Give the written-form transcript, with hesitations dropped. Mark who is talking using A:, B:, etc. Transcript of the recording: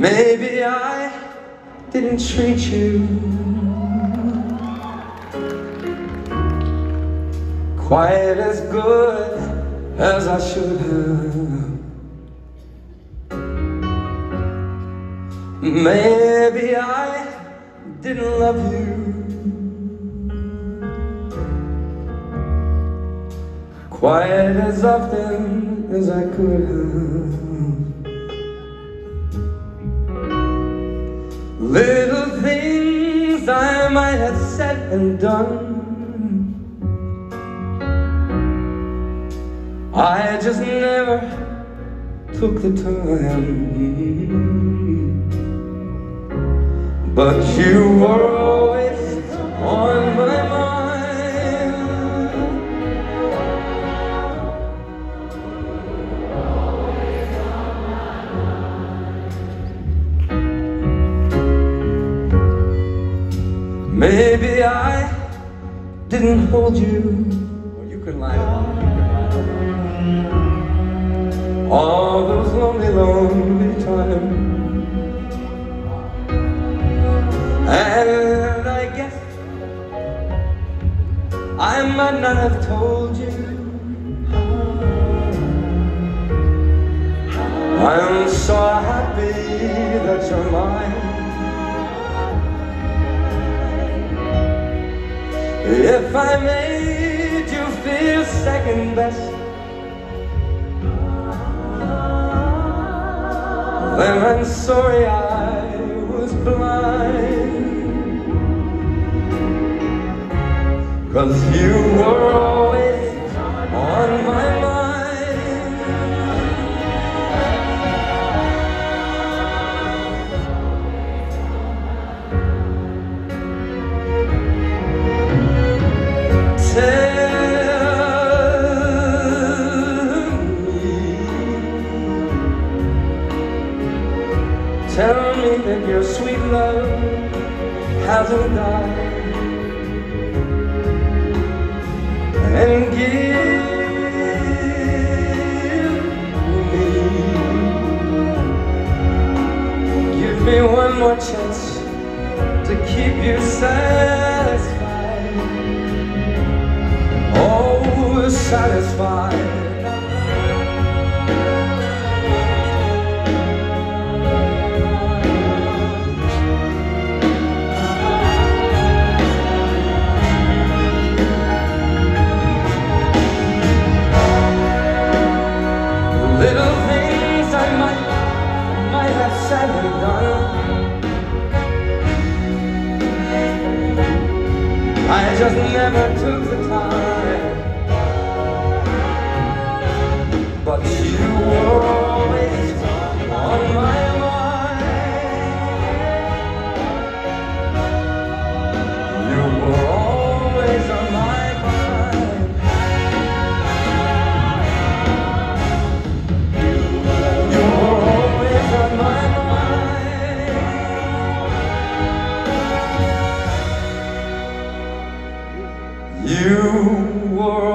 A: Maybe I didn't treat you quite as good as I should have. Maybe I didn't love you quite as often as I could have. Little things I might have said and done, I just never took the time. But you were always on my mind. Maybe I didn't hold you. Well, you can lie about it. All those lonely, lonely times. And I guess I might not have told you. I'm so happy that you're mine. If I made you feel second best, then I'm sorry I was blind. 'Cause you were always on my mind. Tell me that your sweet love hasn't died. And give me one more chance to keep you satisfied. Oh, satisfied. Little things I might have said and done, I just never took the time. But you were always on my mind. You were always on my mind. You were